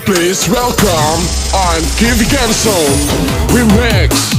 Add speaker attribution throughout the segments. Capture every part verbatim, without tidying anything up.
Speaker 1: Please welcome on Kevin Canson Remix.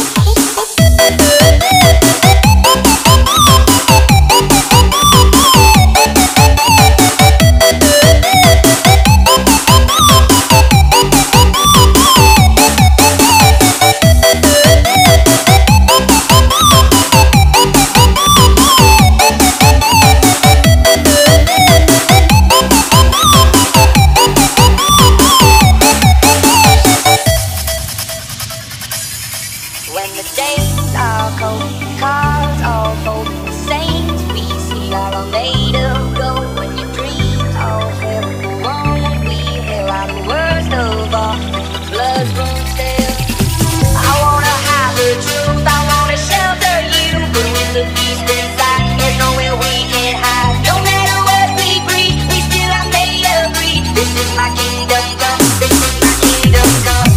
Speaker 2: When the days are cold, cars all fold, the saints we see are all made of gold. When your dreams all fail, won't we hail out the worst of all? The blood's grown stale. I wanna hide the truth, I wanna shelter you, but with the beast inside, there's nowhere we can hide. No matter what we breathe, we still are made of greed. This is my kingdom come, this is my kingdom come.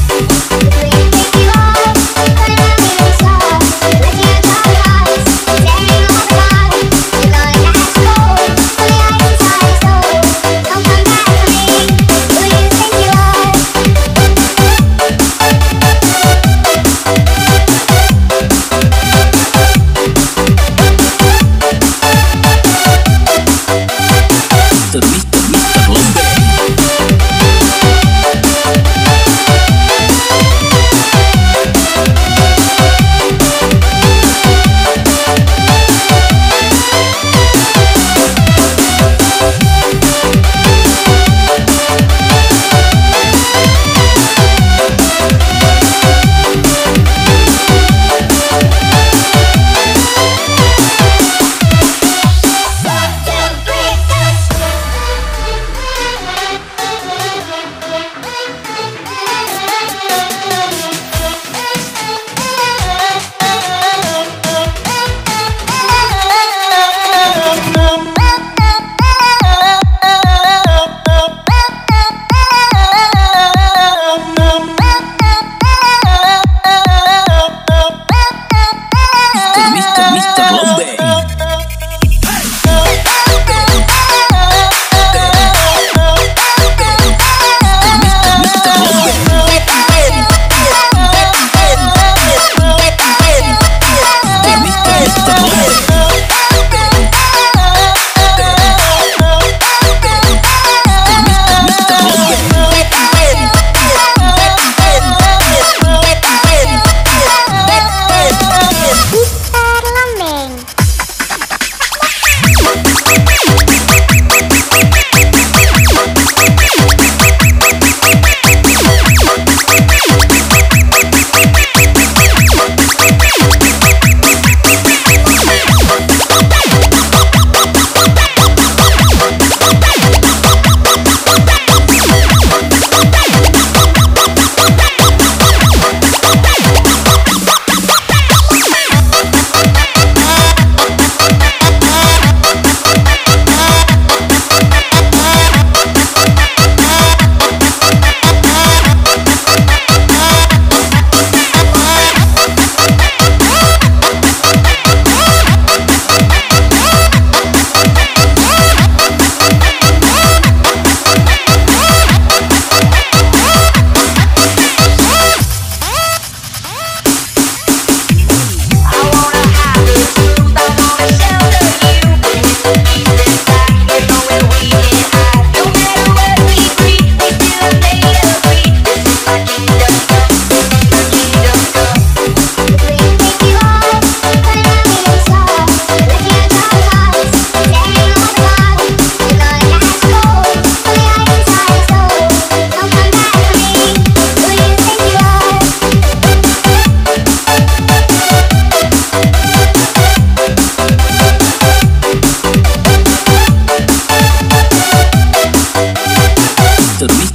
Speaker 3: Mister